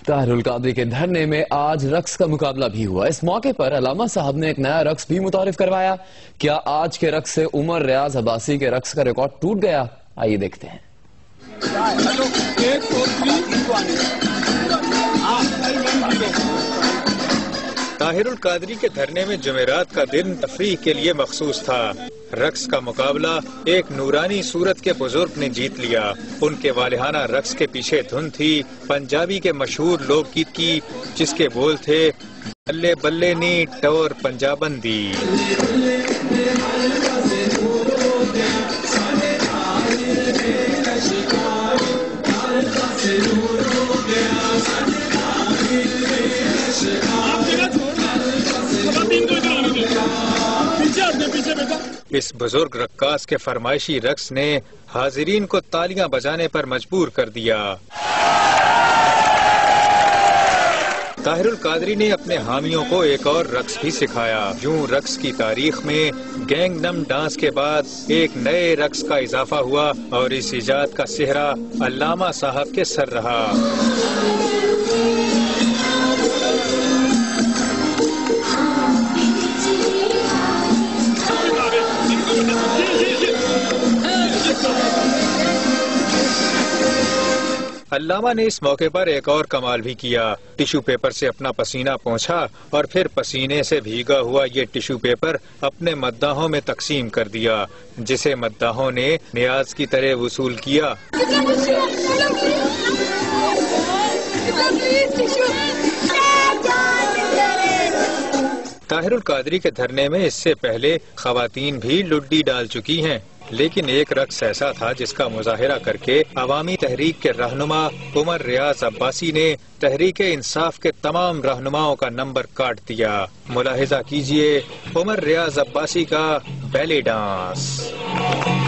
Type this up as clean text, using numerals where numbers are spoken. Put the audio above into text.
طاہر القادری کے دھرنے میں آج رقص کا مقابلہ بھی ہوا۔ اس موقع پر علامہ صاحب نے ایک نیا رقص بھی متعارف کروایا۔ کیا آج کے رقص سے عمر ریاض عباسی کے رقص کا ریکارڈ ٹوٹ گیا؟ آئیے دیکھتے ہیں۔ طاہر القادری کے دھرنے میں جمعرات کا دن تفریح کے لیے مخصوص تھا۔ رقص کا مقابلہ ایک نورانی صورت کے بزرگ نے جیت لیا۔ ان کے والہانہ رقص کے پیچھے دھن تھی پنجابی کے مشہور لوک گیت کی، جس کے بول تھے بلے بلے نی ٹور پنجابن دی۔ اس بزرگ رقاص کے فرمائشی رقص نے حاضرین کو تالیاں بجانے پر مجبور کر دیا۔ طاہر القادری نے اپنے حامیوں کو ایک اور رقص بھی سکھایا۔ یوں رقص کی تاریخ میں گینگ نم ڈانس کے بعد ایک نئے رقص کا اضافہ ہوا اور اس ایجاد کا سہرا علامہ صاحب کے سر رہا۔ علامہ نے اس موقع پر ایک اور کمال بھی کیا۔ ٹیشو پیپر سے اپنا پسینہ پونچھا اور پھر پسینے سے بھیگا ہوا یہ ٹیشو پیپر اپنے مداحوں میں تقسیم کر دیا، جسے مداحوں نے نیاز کی طرح وصول کیا۔ طاہر القادری کے دھرنے میں اس سے پہلے خواتین بھی لڈی ڈال چکی ہیں، لیکن ایک رقص ایسا تھا جس کا مظاہرہ کر کے عوامی تحریک کے رہنما عمر ریاض عباسی نے تحریک انصاف کے تمام رہنماؤں کا نمبر کاٹ دیا۔ ملاحظہ کیجئے عمر ریاض عباسی کا بیلی ڈانس۔